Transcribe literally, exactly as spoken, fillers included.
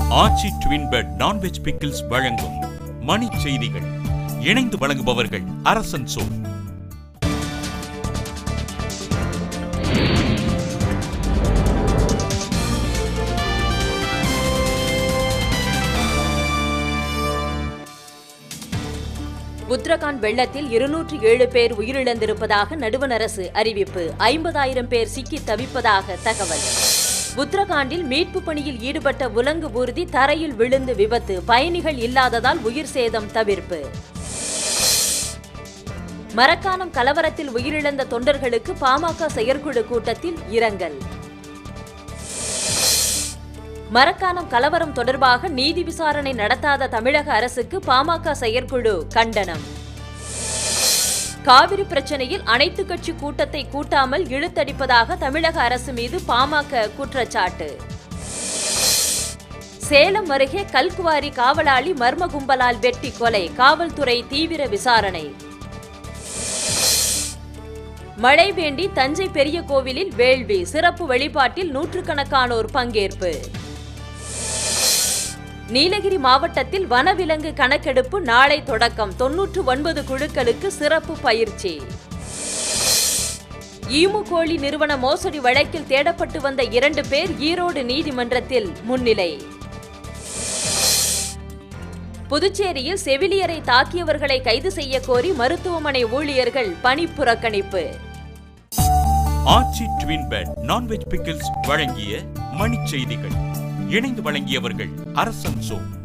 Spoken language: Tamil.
ஆச்சி ட்வின் பெட் நான்வெஜ் பிக்கிள்ஸ் வழங்கும் மணி செய்திகள். இணைந்து வழங்குபவர்கள் அரசன் சோ. உத்தரகாண்ட் வெள்ளத்தில் இருநூற்று ஏழு பேர் உயிரிழந்திருப்பதாக நடுவண் அரசு அறிவிப்பு. ஐம்பதாயிரம் பேர் சிக்கி தவிப்பதாக தகவல். உத்தரகாண்டில் மீட்பு பணியில் ஈடுபட்ட உலங்கு ஊர்தி தரையில் விழுந்து விபத்து. பயணிகள் இல்லாததால் உயிர் சேதம் தவிர்ப்பு. மரக்காணம் கலவரத்தில் உயிரிழந்த தொண்டர்களுக்கு பாமக செயற்குழு கூட்டத்தில் இரங்கல். மரக்காணம் கலவரம் தொடர்பாக நீதி விசாரணை நடத்தாத தமிழக அரசுக்கு பாமக செயற்குழு கண்டனம். காவிரி பிரச்சனையில் அனைத்து கட்சி கூட்டத்தை கூட்டாமல் இழுத்தடிப்பதாக தமிழக அரசு மீது பாமக குற்றச்சாட்டு. சேலம் அருகே கல்குவாரி காவலாளி மர்ம கும்பலால் வெட்டி கொலை. காவல்துறை தீவிர விசாரணை. மழை வேண்டி தஞ்சை பெரிய கோவிலில் வேள்வி. சிறப்பு வழிபாட்டில் நூற்றுக்கணக்கானோர் பங்கேற்பு. நீலகிரி மாவட்டத்தில் வனவிலங்கு கணக்கெடுப்பு நாளை தொடக்கம். தொன்னூற்று ஒன்பது குழுக்களுக்கு சிறப்பு பயிற்சி. ஈமு கோழி நிறுவன மோசடி வழக்கில் தேடப்பட்டு வந்த இரண்டு பேர் ஈரோடு நீதிமன்றத்தில் முன்னிலை. புதுச்சேரியில் செவிலியரை தாக்கியவர்களை கைது செய்ய கோரி மருத்துவமனை ஊழியர்கள் பணி புறக்கணிப்பு. Aachi twin pet non veg pickles வழங்கிய மணி செய்திகள். இணைந்து வழங்கியவர்கள் அரசன் சோ.